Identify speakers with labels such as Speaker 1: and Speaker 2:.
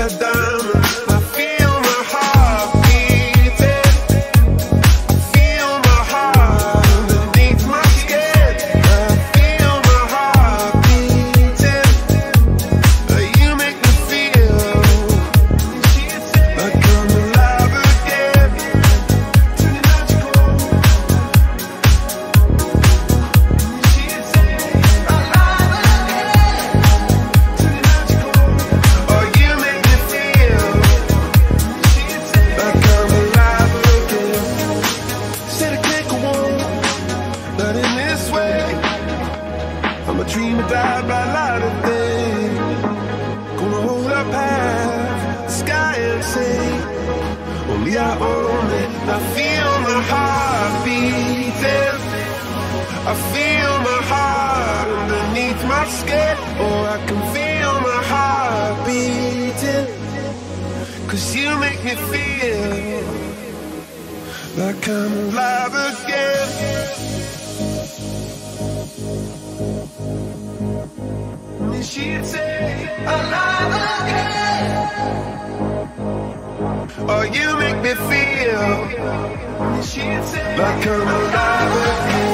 Speaker 1: a diamond. I feel my heart beating. Feel my heart underneath my skin. I feel my heart beating. You make me feel like I'm alive again. Oh, you make me feel like I'm alive again. Said I can't go on, not in this way. I'm a dreamer, die by light of day. Gonna hold up half the sky and say, only I own it. I feel my heart beating. I feel my heart underneath my skin. Oh, I can feel my heart beating. 'Cause you make me feel like I'm alive again. And she'd say, alive again. Oh, you make me feel like I'm alive again.